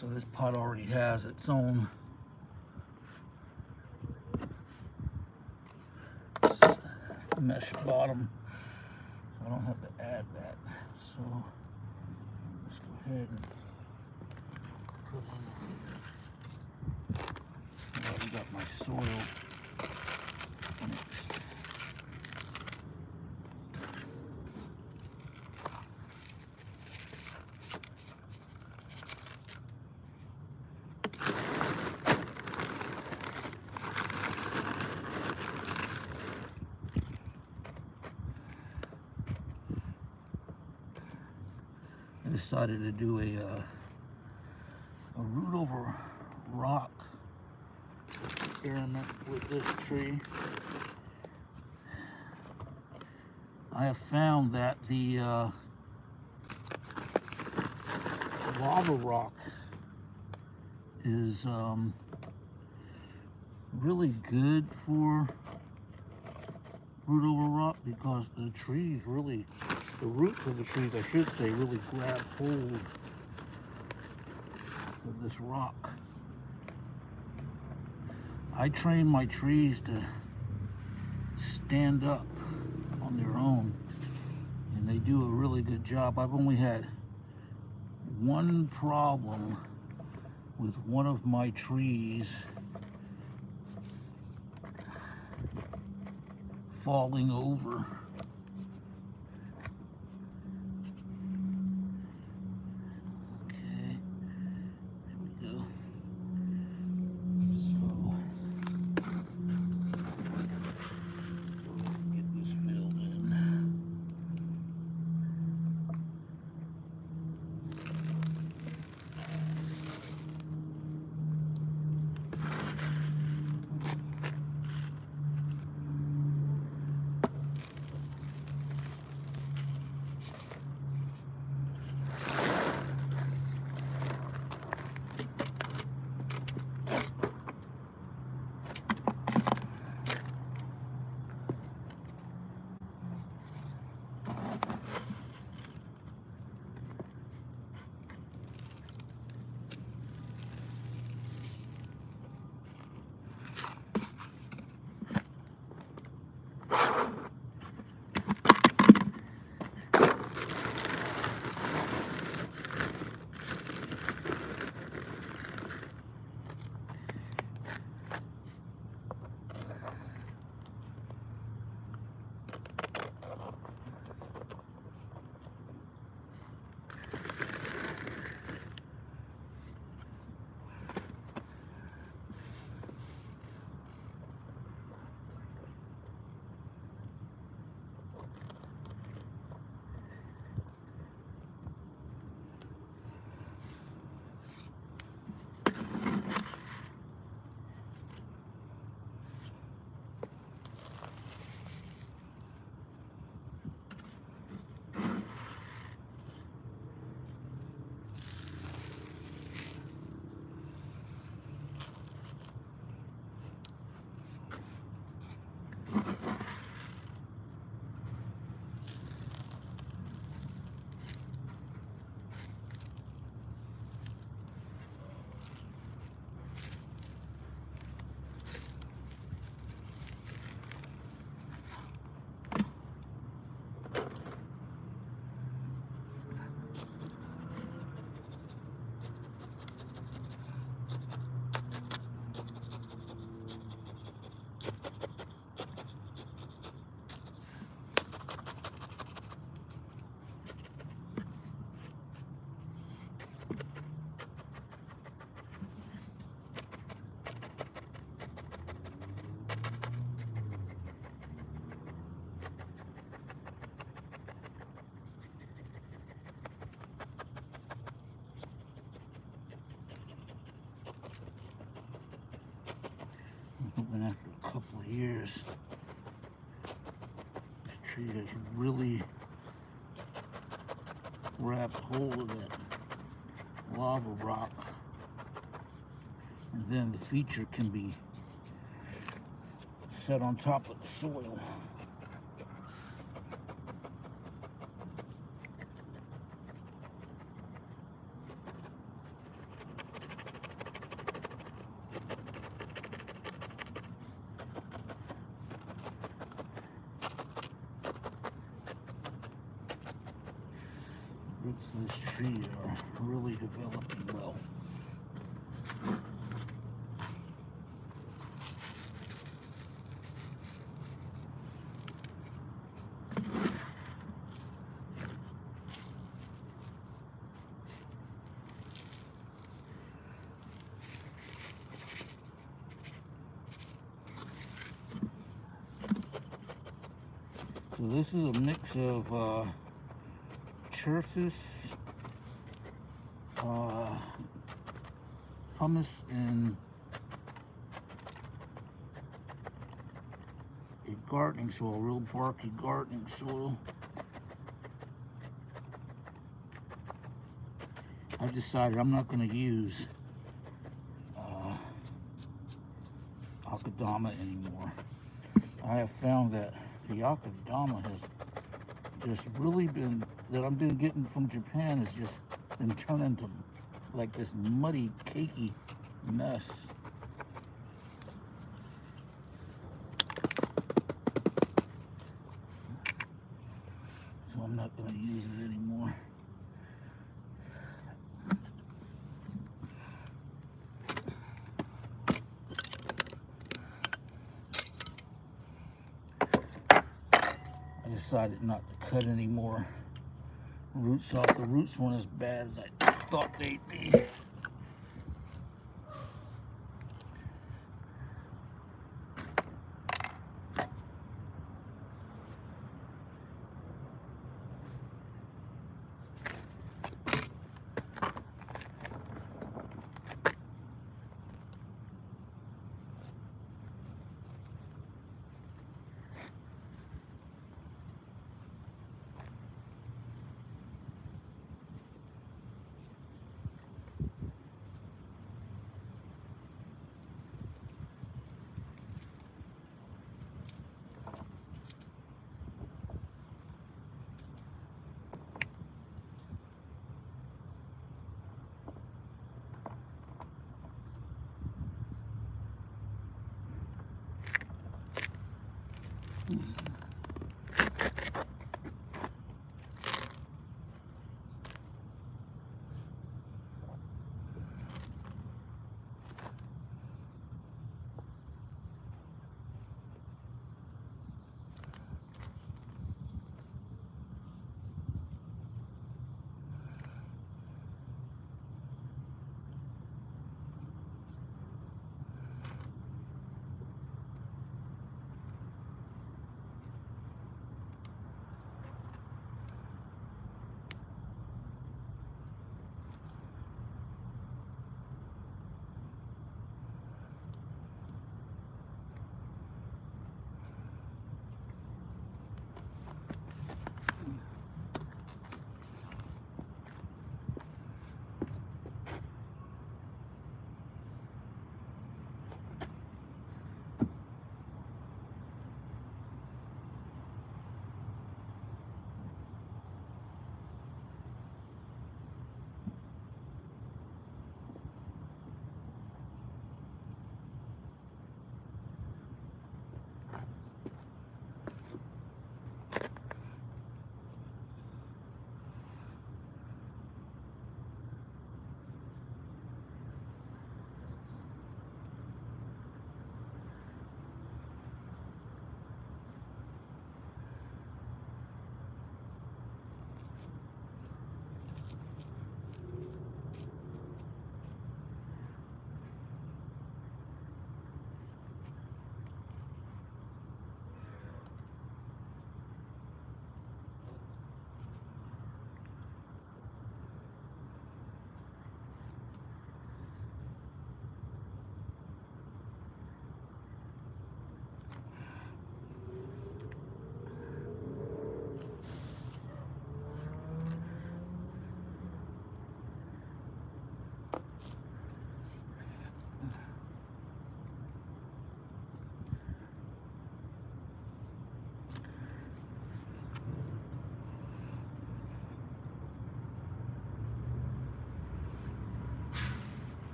So this pot already has its own mesh bottom. I don't have to add that. So let's go ahead and put in. I already got my soil mixed. I decided to do a root over rock experiment with this tree. I have found that the lava rock is really good for root over rock because the trees really, the roots of the trees, I should say, really grab hold of this rock. I train my trees to stand up on their own, and they do a really good job. I've only had one problem with one of my trees falling over. Okay, there we go. So, get this filled in. Hoping after a couple of years, this tree has really grabbed hold of that lava rock, and then the feature can be set on top of the soil. of this tree are really developing well. So this is a mix of cherfus, hummus, and a gardening soil, real barky gardening soil. I've decided I'm not going to use akadama anymore. I have found that the akadama has just really been, that I've been getting from Japan, has just been turned into like this muddy, cakey mess. So I'm not going to use it anymore. I decided not to cut any more roots off. The roots weren't as bad as I thought they'd be.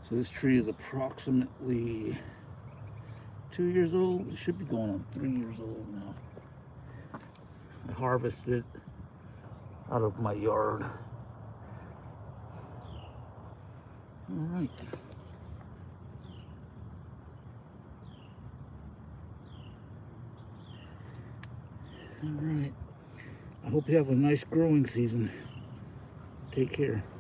So this tree is approximately 2 years old. It should be going on 3 years old now. I harvested it out of my yard. All right. All right. I hope you have a nice growing season. Take care.